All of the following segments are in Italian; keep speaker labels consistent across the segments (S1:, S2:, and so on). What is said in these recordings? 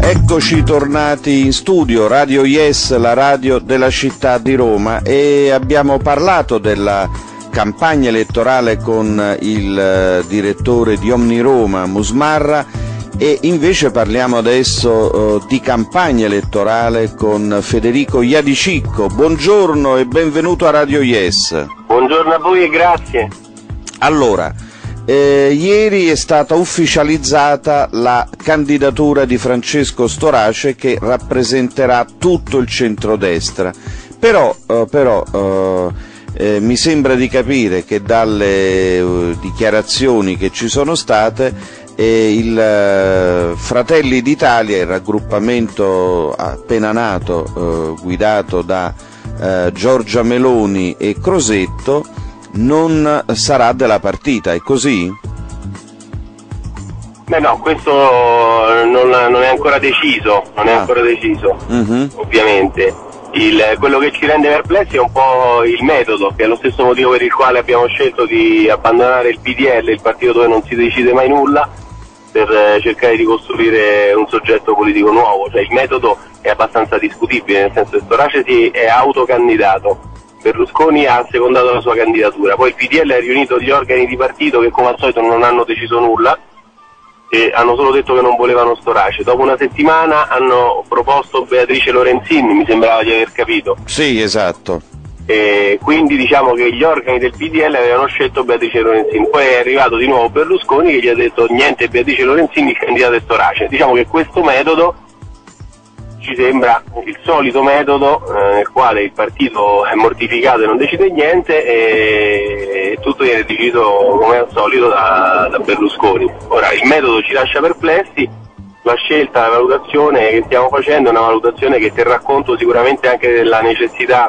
S1: Eccoci tornati in studio, Radio Yes, la radio della città di Roma, e abbiamo parlato della campagna elettorale con il direttore di Omniroma, Musmarra, e invece parliamo adesso di campagna elettorale con Federico Iadicicco. Buongiorno e benvenuto a Radio Yes.
S2: Buongiorno a voi e grazie.
S1: Allora, ieri è stata ufficializzata la candidatura di Francesco Storace, che rappresenterà tutto il centrodestra, però mi sembra di capire che dalle dichiarazioni che ci sono state il Fratelli d'Italia, il raggruppamento appena nato guidato da Giorgia Meloni e Crosetto, non sarà della partita, è così?
S2: Beh no, questo non è ancora deciso, ovviamente. Quello che ci rende perplessi è un po' il metodo, che è lo stesso motivo per il quale abbiamo scelto di abbandonare il PDL, il partito dove non si decide mai nulla, per cercare di costruire un soggetto politico nuovo. Cioè, il metodo è abbastanza discutibile, nel senso che Storace si è autocandidato, Berlusconi ha secondato la sua candidatura, poi il PDL ha riunito gli organi di partito che come al solito non hanno deciso nulla e hanno solo detto che non volevano Storace. Dopo una settimana hanno proposto Beatrice Lorenzin, mi sembrava di aver capito.
S1: Sì, esatto.
S2: E quindi diciamo che gli organi del PDL avevano scelto Beatrice Lorenzin, poi è arrivato di nuovo Berlusconi che gli ha detto niente Beatrice Lorenzin, il candidato è Storace. Diciamo che questo metodo ci sembra il solito metodo nel quale il partito è mortificato e non decide niente e tutto viene deciso come al solito da Berlusconi. Ora il metodo ci lascia perplessi, la scelta, la valutazione che stiamo facendo è una valutazione che terrà conto sicuramente anche della necessità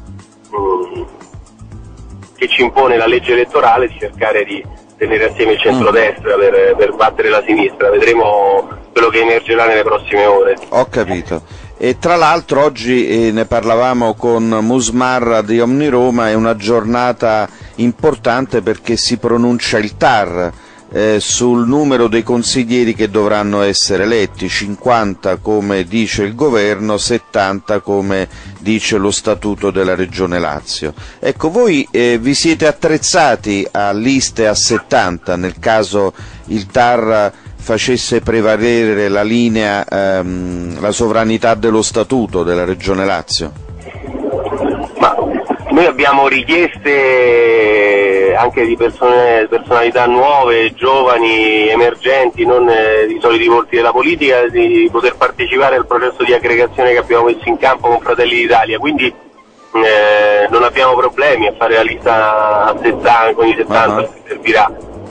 S2: che ci impone la legge elettorale di cercare di tenere assieme il centrodestra per battere la sinistra. Vedremo quello che emergerà nelle prossime ore.
S1: Ho capito. E tra l'altro oggi ne parlavamo con Musmarra di Omniroma, è una giornata importante perché si pronuncia il TAR sul numero dei consiglieri che dovranno essere eletti, 50 come dice il governo, 70 come dice lo statuto della Regione Lazio. Ecco, voi vi siete attrezzati a liste a 70 nel caso il TAR facesse prevalere la linea, la sovranità dello statuto della Regione Lazio?
S2: Ma noi abbiamo richieste anche di personalità nuove, giovani, emergenti, non i soliti volti della politica, di poter partecipare al processo di aggregazione che abbiamo messo in campo con Fratelli d'Italia, quindi non abbiamo problemi a fare la lista a 70, con i 70 che servirà.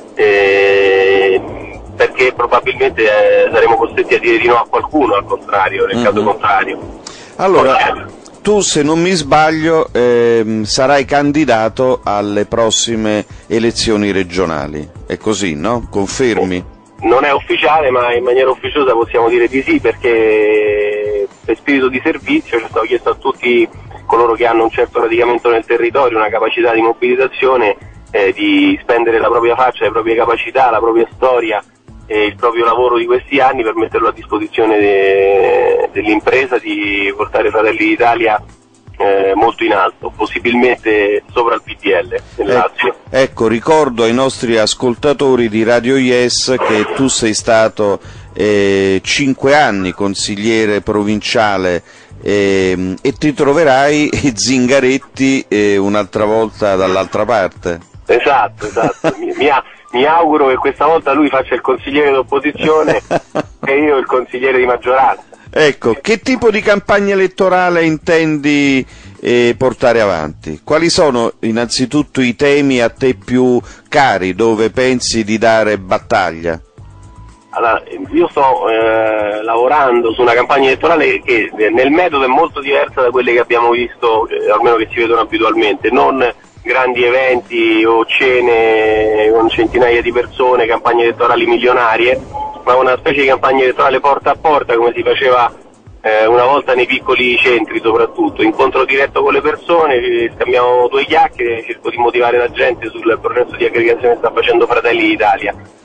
S2: Perché probabilmente saremo costretti a dire di no a qualcuno, al contrario, nel caso contrario.
S1: Allora, tu se non mi sbaglio sarai candidato alle prossime elezioni regionali, è così, no? Confermi?
S2: Non è ufficiale, ma in maniera ufficiosa possiamo dire di sì, perché per spirito di servizio ci è stato chiesto a tutti coloro che hanno un certo radicamento nel territorio, una capacità di mobilitazione, di spendere la propria faccia, le proprie capacità, la propria storia e il proprio lavoro di questi anni per metterlo a disposizione dell'impresa, di portare Fratelli d'Italia molto in alto, possibilmente sopra il PDL nel Lazio.
S1: Ecco, ricordo ai nostri ascoltatori di Radio Yes che tu sei stato 5 anni consigliere provinciale e ti troverai Zingaretti un'altra volta dall'altra parte.
S2: Esatto. Mi auguro che questa volta lui faccia il consigliere d'opposizione e io il consigliere di maggioranza.
S1: Ecco, che tipo di campagna elettorale intendi portare avanti? Quali sono innanzitutto i temi a te più cari, dove pensi di dare battaglia?
S2: Allora, io sto lavorando su una campagna elettorale che nel metodo è molto diversa da quelle che abbiamo visto, almeno che si vedono abitualmente, non grandi eventi o cene con centinaia di persone, campagne elettorali milionarie, ma una specie di campagna elettorale porta a porta, come si faceva una volta nei piccoli centri soprattutto, incontro diretto con le persone, scambiamo due chiacchiere, cerco di motivare la gente sul processo di aggregazione che sta facendo Fratelli d'Italia.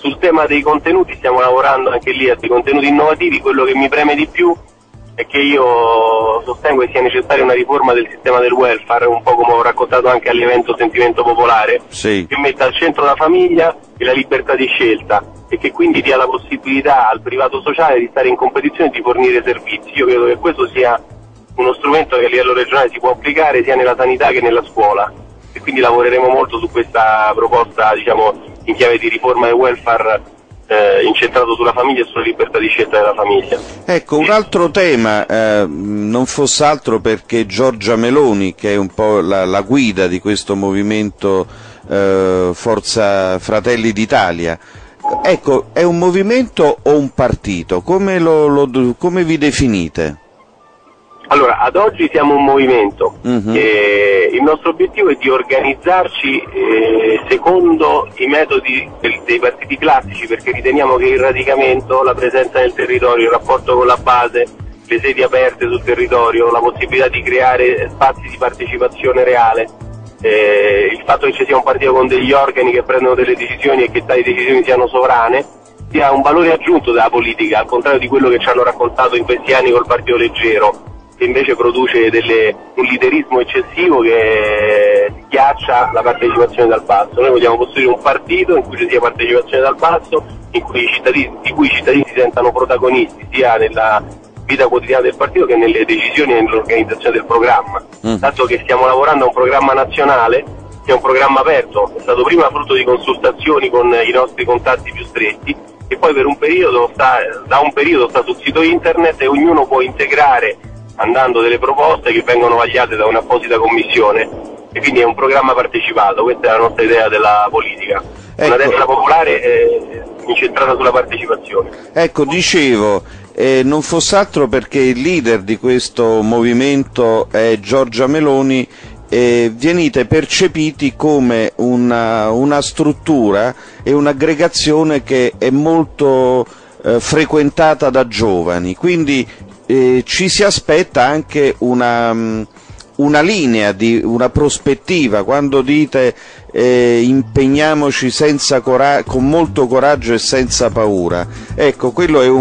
S2: Sul tema dei contenuti stiamo lavorando anche lì a dei contenuti innovativi. Quello che mi preme di più è che io sostengo che sia necessaria una riforma del sistema del welfare, un po' come ho raccontato anche all'evento Sentimento Popolare,
S1: sì,
S2: che metta al centro la famiglia e la libertà di scelta, e che quindi dia la possibilità al privato sociale di stare in competizione e di fornire servizi. Io credo che questo sia uno strumento che a livello regionale si può applicare sia nella sanità che nella scuola, e quindi lavoreremo molto su questa proposta, diciamo, in chiave di riforma del welfare incentrato sulla famiglia e sulla libertà di scelta della famiglia.
S1: Ecco, un altro tema, non fosse altro perché Giorgia Meloni, che è un po' la guida di questo movimento Forza Fratelli d'Italia, ecco, è un movimento o un partito? Come vi definite?
S2: Allora, ad oggi siamo un movimento. Il nostro obiettivo è di organizzarci secondo i metodi dei partiti classici, perché riteniamo che il radicamento, la presenza nel territorio, il rapporto con la base, le sedi aperte sul territorio, la possibilità di creare spazi di partecipazione reale, il fatto che ci sia un partito con degli organi che prendono delle decisioni e che tali decisioni siano sovrane, sia un valore aggiunto della politica, al contrario di quello che ci hanno raccontato in questi anni col partito leggero, che invece produce un liderismo eccessivo che schiaccia la partecipazione dal basso. Noi vogliamo costruire un partito in cui ci sia partecipazione dal basso, di cui i cittadini si sentano protagonisti sia nella vita quotidiana del partito che nelle decisioni e nell'organizzazione del programma. Tanto che stiamo lavorando a un programma nazionale, che è un programma aperto, è stato prima frutto di consultazioni con i nostri contatti più stretti, e poi da un periodo sta sul sito internet, e ognuno può integrare mandando delle proposte che vengono vagliate da un'apposita commissione, e quindi è un programma partecipato. Questa è la nostra idea della politica, una destra popolare incentrata sulla partecipazione.
S1: Ecco, dicevo, non fosse altro perché il leader di questo movimento è Giorgia Meloni, venite percepiti come una struttura e un'aggregazione che è molto frequentata da giovani, quindi ci si aspetta anche una linea, una prospettiva. Quando dite impegniamoci con molto coraggio e senza paura, ecco, quello è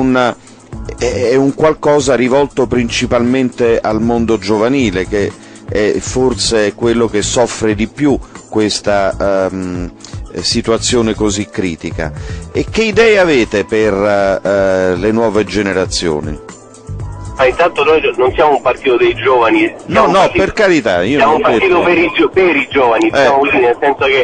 S1: un qualcosa rivolto principalmente al mondo giovanile, che è forse quello che soffre di più questa situazione così critica. E che idee avete per le nuove generazioni?
S2: Intanto noi non siamo un partito dei giovani.
S1: No, per carità, io
S2: siamo
S1: non
S2: un partito per i giovani, siamo lì, nel senso che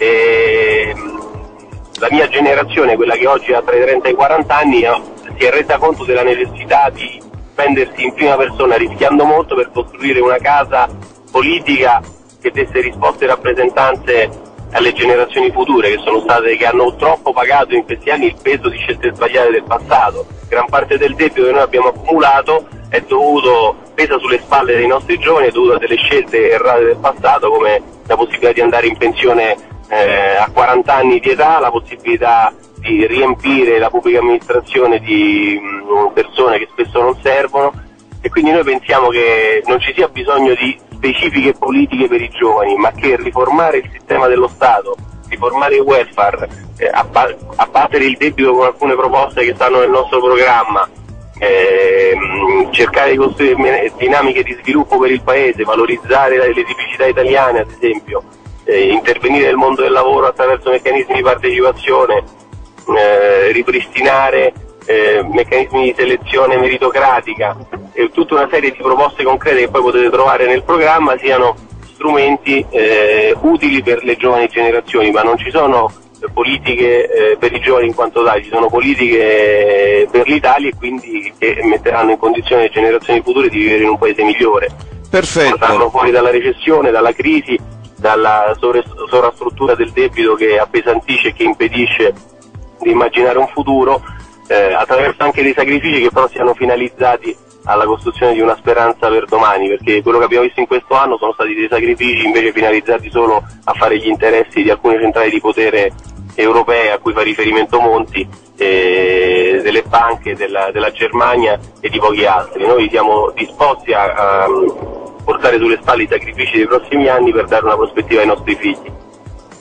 S2: la mia generazione, quella che oggi ha tra i 30 e i 40 anni, si è resa conto della necessità di spendersi in prima persona, rischiando molto, per costruire una casa politica che desse risposte e rappresentanze alle generazioni future, che hanno troppo pagato in questi anni il peso di scelte sbagliate del passato. Gran parte del debito che noi abbiamo accumulato pesa sulle spalle dei nostri giovani, è dovuto a delle scelte errate del passato, come la possibilità di andare in pensione a 40 anni di età, la possibilità di riempire la pubblica amministrazione di persone che spesso non servono, e quindi noi pensiamo che non ci sia bisogno di specifiche politiche per i giovani, ma che riformare il sistema dello Stato, riformare il welfare, abbattere il debito con alcune proposte che stanno nel nostro programma, cercare di costruire dinamiche di sviluppo per il Paese, valorizzare le tipicità italiane ad esempio, intervenire nel mondo del lavoro attraverso meccanismi di partecipazione, ripristinare meccanismi di selezione meritocratica, e tutta una serie di proposte concrete che poi potete trovare nel programma, siano strumenti utili per le giovani generazioni. Ma non ci sono politiche per i giovani in quanto tali, ci sono politiche per l'Italia, e quindi che metteranno in condizione le generazioni future di vivere in un paese migliore.
S1: Perfetto.
S2: Portarlo fuori dalla recessione, dalla crisi, dalla sovrastruttura del debito che appesantisce e che impedisce di immaginare un futuro, attraverso anche dei sacrifici che però siano finalizzati alla costruzione di una speranza per domani, perché quello che abbiamo visto in questo anno sono stati dei sacrifici invece finalizzati solo a fare gli interessi di alcune centrali di potere europee a cui fa riferimento Monti, delle banche, della Germania e di pochi altri. Noi siamo disposti a portare sulle spalle i sacrifici dei prossimi anni per dare una prospettiva ai nostri figli.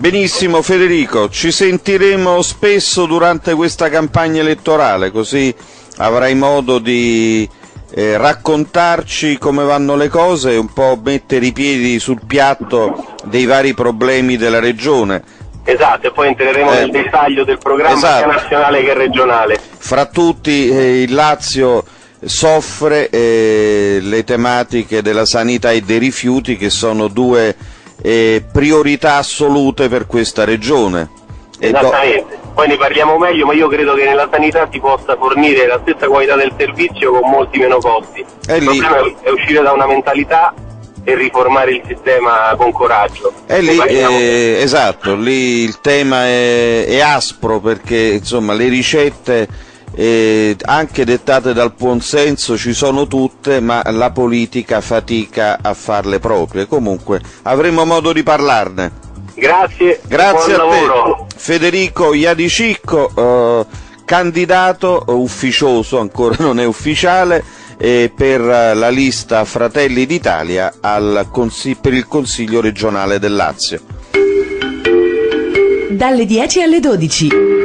S1: Benissimo Federico, ci sentiremo spesso durante questa campagna elettorale, così avrai modo di raccontarci come vanno le cose e un po' mettere i piedi sul piatto dei vari problemi della regione.
S2: Esatto, e poi entreremo nel dettaglio del programma sia nazionale che regionale.
S1: Fra tutti il Lazio soffre le tematiche della sanità e dei rifiuti, che sono due priorità assolute per questa regione.
S2: Esattamente, poi ne parliamo meglio, ma io credo che nella sanità si possa fornire la stessa qualità del servizio con molti meno costi. Il problema è uscire da una mentalità e riformare il sistema con coraggio.
S1: Esatto, lì il tema è aspro, perché insomma le ricette anche dettate dal buonsenso ci sono tutte, ma la politica fatica a farle proprie. Comunque avremo modo di parlarne.
S2: Grazie
S1: a
S2: lavoro.
S1: te Federico Iadicicco, candidato ufficioso, ancora non è ufficiale, per la lista Fratelli d'Italia per il Consiglio regionale del Lazio.
S3: Dalle 10 alle 12.